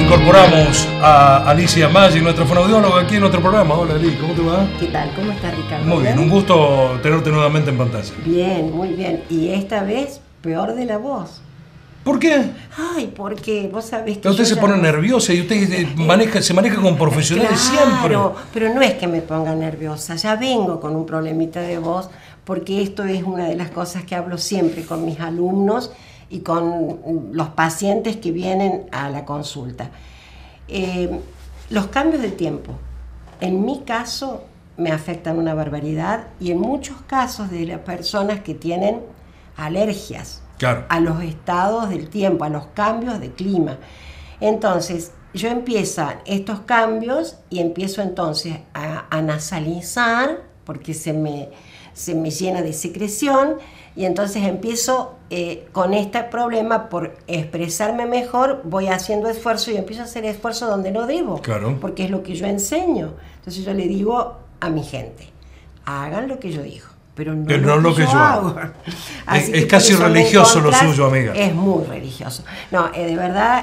Incorporamos a Alicia Maggi, nuestra fonoaudióloga, aquí en nuestro programa. Hola, Ali, ¿cómo te va? ¿Qué tal? ¿Cómo estás, Ricardo? Muy bien, un gusto tenerte nuevamente en pantalla. Bien, muy bien. Y esta vez, peor de la voz. ¿Por qué? Ay, porque vos sabés que Usted se pone nerviosa y usted se maneja con profesionales siempre. Claro, pero no es que me ponga nerviosa, ya vengo con un problemita de voz, porque esto es una de las cosas que hablo siempre con mis alumnos y con los pacientes que vienen a la consulta. Los cambios de tiempo, en mi caso, me afectan una barbaridad, y en muchos casos de las personas que tienen alergias. Claro. A los estados del tiempo, a los cambios de clima. Entonces, yo empiezo estos cambios y empiezo entonces a nasalizar, porque se me llena de secreción, y entonces empiezo con este problema por expresarme mejor, voy haciendo esfuerzo y empiezo a hacer esfuerzo donde no debo, claro, porque es lo que yo enseño. Entonces yo le digo a mi gente, hagan lo que yo digo, pero no lo que yo hago. Es casi religioso lo suyo, amiga. Es muy religioso. No, de verdad,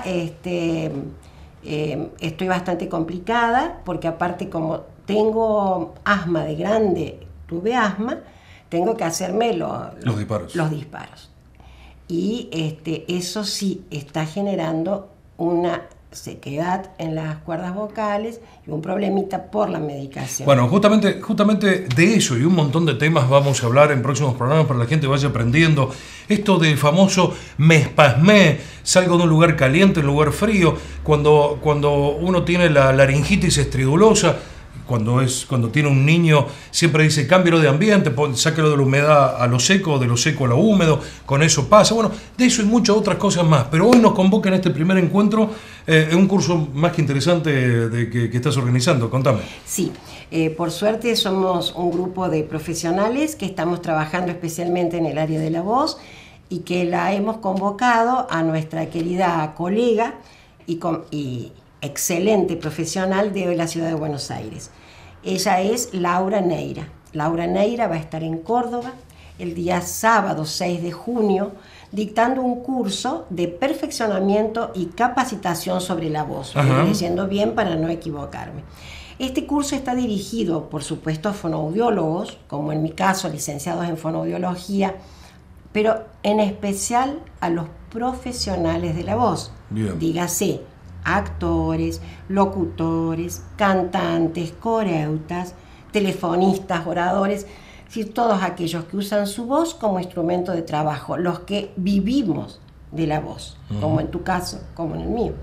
estoy bastante complicada, porque aparte como tengo asma de grande, tuve asma, tengo que hacerme los disparos. Y eso sí está generando una sequedad en las cuerdas vocales y un problemita por la medicación. Bueno, justamente de eso y un montón de temas vamos a hablar en próximos programas para que la gente vaya aprendiendo. Esto del famoso me espasmé, salgo de un lugar caliente a un lugar frío, cuando uno tiene la laringitis estridulosa, cuando tiene un niño, siempre dice cámbialo de ambiente, sáquelo de la humedad a lo seco, de lo seco a lo húmedo, con eso pasa. Bueno, de eso y muchas otras cosas más. Pero hoy nos convoca en este primer encuentro en un curso más que interesante que estás organizando. Contame. Sí, por suerte somos un grupo de profesionales que estamos trabajando especialmente en el área de la voz, y que la hemos convocado a nuestra querida colega y excelente profesional de la ciudad de Buenos Aires. Ella es Laura Neira. Laura Neira va a estar en Córdoba el día sábado 6 de junio dictando un curso de perfeccionamiento y capacitación sobre la voz. Estoy leyendo bien para no equivocarme. Este curso está dirigido, por supuesto, a fonoaudiólogos, como en mi caso, licenciados en fonoaudiología, pero en especial a los profesionales de la voz. Bien. Dígase, actores, locutores, cantantes, coreutas, telefonistas, oradores, es decir, todos aquellos que usan su voz como instrumento de trabajo, los que vivimos de la voz, como en tu caso, como en el mío.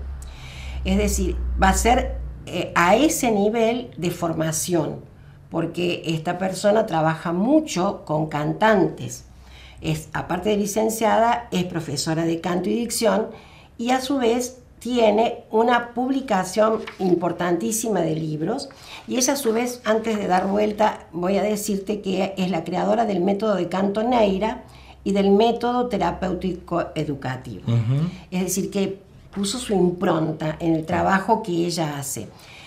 Es decir, va a ser a ese nivel de formación, porque esta persona trabaja mucho con cantantes. Aparte de licenciada, es profesora de canto y dicción, y a su vez tiene una publicación importantísima de libros, y ella a su vez, antes de dar vuelta, voy a decirte que es la creadora del método de canto Neira y del método terapéutico educativo. Es decir, que puso su impronta en el trabajo que ella hace.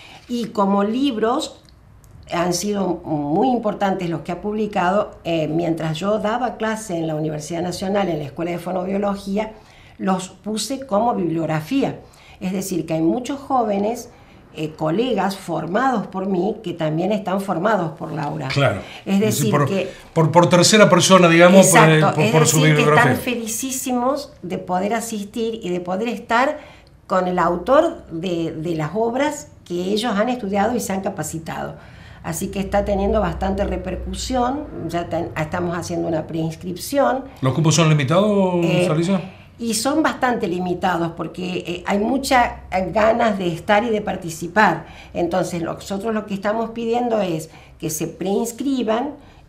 Y como libros han sido muy importantes los que ha publicado, mientras yo daba clase en la Universidad Nacional, en la Escuela de Fonoaudiología, los puse como bibliografía. Es decir, que hay muchos jóvenes, colegas formados por mí, que también están formados por Laura. Claro. Es decir, por tercera persona, digamos, exacto, por su bibliografía. Que están felicísimos de poder asistir y de poder estar con el autor de las obras que ellos han estudiado y se han capacitado. Así que está teniendo bastante repercusión. Ya estamos haciendo una preinscripción. ¿Los cupos son limitados, Alicia? Y son bastante limitados, porque hay muchas ganas de estar y de participar. Entonces nosotros lo que estamos pidiendo es que se preinscriban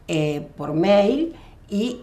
por mail y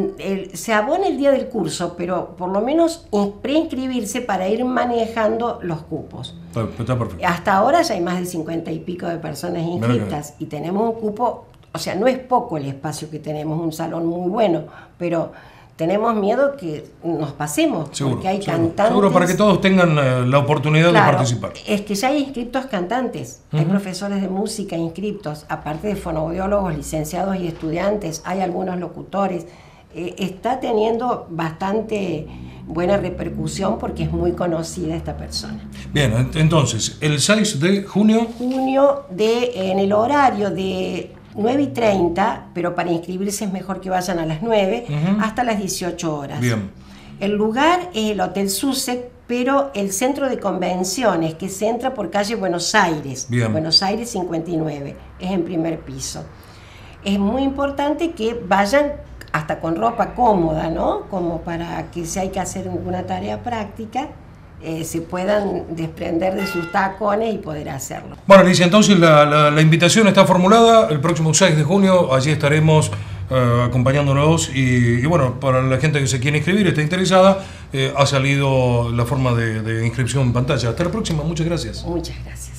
se abone el día del curso, pero por lo menos preinscribirse para ir manejando los cupos. Está perfecto. Hasta ahora ya hay más de 50 y pico de personas inscritas, y tenemos un cupo, o sea, no es poco el espacio que tenemos, un salón muy bueno, pero tenemos miedo que nos pasemos, seguro, porque hay cantantes. Seguro, para que todos tengan la oportunidad, claro, de participar. Es que ya hay inscriptos cantantes, hay profesores de música inscriptos, aparte de fonoaudiólogos, licenciados y estudiantes, hay algunos locutores. está teniendo bastante buena repercusión porque es muy conocida esta persona. Bien, entonces, el 6 de junio. En el horario de 9:30, pero para inscribirse es mejor que vayan a las 9, hasta las 18 horas. Bien. El lugar es el Hotel Sussex, pero el centro de convenciones, que se entra por calle Buenos Aires, Bien. Buenos Aires 59, es en primer piso. Es muy importante que vayan hasta con ropa cómoda, ¿no? Como para que si hay que hacer alguna tarea práctica, se puedan desprender de sus tacones y poder hacerlo. Bueno, Alicia, entonces la invitación está formulada. El próximo 6 de junio allí estaremos acompañándonos y bueno, para la gente que se quiere inscribir, está interesada, ha salido la forma de inscripción en pantalla. Hasta la próxima, muchas gracias. Muchas gracias.